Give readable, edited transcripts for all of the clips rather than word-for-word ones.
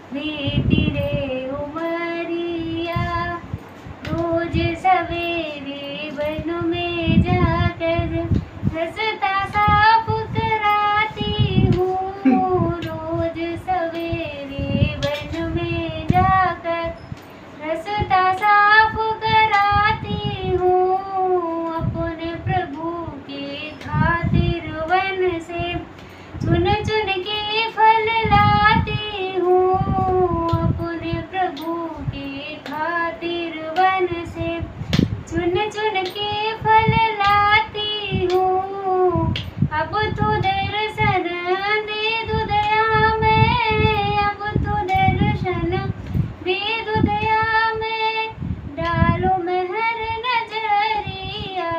बीती रे उमरिया। रोज सवेरे वन में जाकर रास्ता साफ कराती हूँ। रोज सवेरे वन में जाकर रास्ता साफ कराती हूँ। अपने प्रभु के खातिर वन से चुन चुन के फल लाती हूँ। अपने प्रभु के खातिर वन से चुन चुन के फल लाती हूँ। अब तो दर्शन दे दो दया में, अब तो दर्शन दे दो दया में, डालो मेहर नजरिया।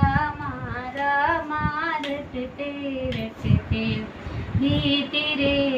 रामा रामा रटते रटते बीती रे